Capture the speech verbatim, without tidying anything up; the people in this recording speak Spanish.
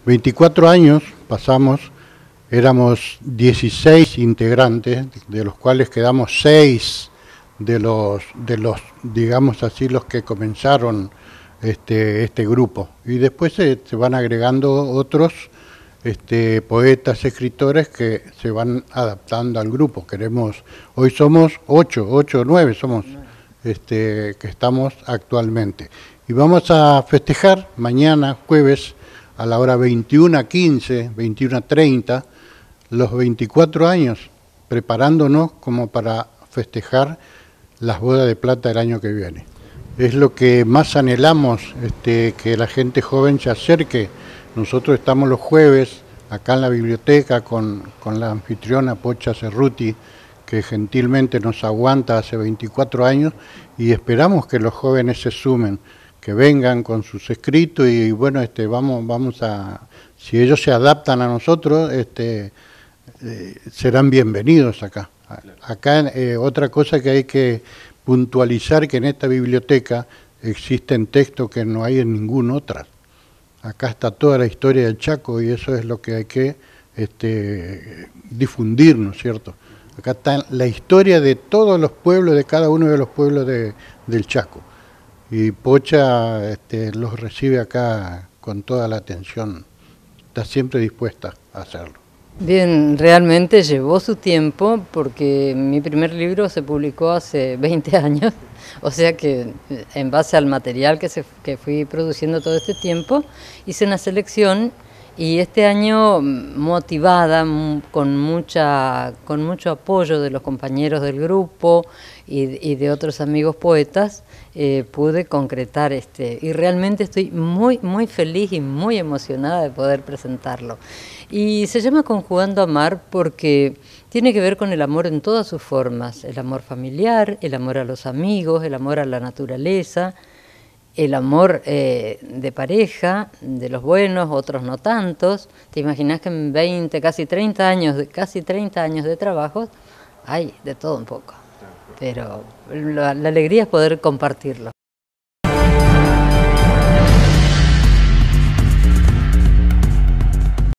veinticuatro años pasamos, éramos dieciséis integrantes, de los cuales quedamos seis de los, de los digamos así, los que comenzaron este, este grupo. Y después se, se van agregando otros este, poetas, escritores que se van adaptando al grupo. Queremos, hoy somos ocho, ocho o nueve somos este, que estamos actualmente. Y vamos a festejar mañana, jueves, a la hora veintiuna quince, veintiuna treinta, los veinticuatro años, preparándonos como para festejar las bodas de plata del año que viene. Es lo que más anhelamos, este, que la gente joven se acerque. Nosotros estamos los jueves acá en la biblioteca con, con la anfitriona Pocha Cerruti, que gentilmente nos aguanta hace veinticuatro años, y esperamos que los jóvenes se sumen, que vengan con sus escritos y bueno, este, vamos, vamos a, si ellos se adaptan a nosotros, este, eh, serán bienvenidos acá. Acá eh, otra cosa que hay que puntualizar, que en esta biblioteca existen textos que no hay en ninguna otra. Acá está toda la historia del Chaco y eso es lo que hay que este, difundir, ¿no es cierto? Acá está la historia de todos los pueblos, de cada uno de los pueblos de, del Chaco. Y Pocha este, los recibe acá con toda la atención, está siempre dispuesta a hacerlo. Bien, realmente llevó su tiempo porque mi primer libro se publicó hace veinte años, o sea que en base al material que, se, que fui produciendo todo este tiempo, hice una selección y este año, motivada con, mucha, con mucho apoyo de los compañeros del grupo y, y de otros amigos poetas, eh, pude concretar este, y realmente estoy muy, muy feliz y muy emocionada de poder presentarlo. Y se llama Conjugando Amar porque tiene que ver con el amor en todas sus formas, el amor familiar, el amor a los amigos, el amor a la naturaleza, el amor eh, de pareja, de los buenos, otros no tantos. Te imaginas que en veinte, casi treinta años, de, casi treinta años de trabajo, hay de todo un poco. Pero la, la alegría es poder compartirlo.